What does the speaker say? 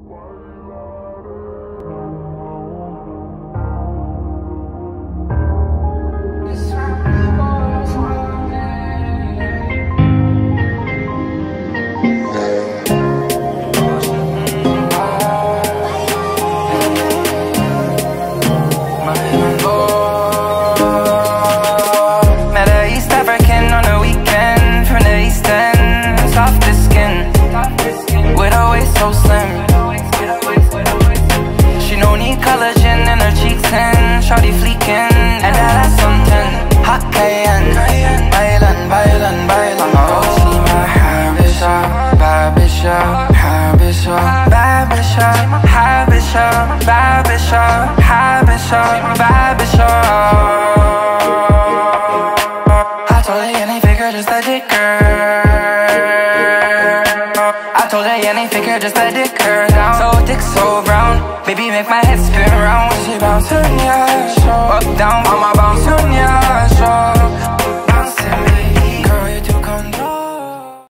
So slim. She no need collagen in her cheeks and shawty fleeking, and that ass on 10. Hot cayenne, bailan, bailan, bailan. Oh, see my habisha, babisha, habisha, babisha, habisha, babisha, habisha, babisha. I told her you ain't figure, just a dicker. I told her you ain't figure, just let it curl down. So thick, so brown, baby make my head spin round. She bouncing, yeah, up, down, mama bouncing, yeah.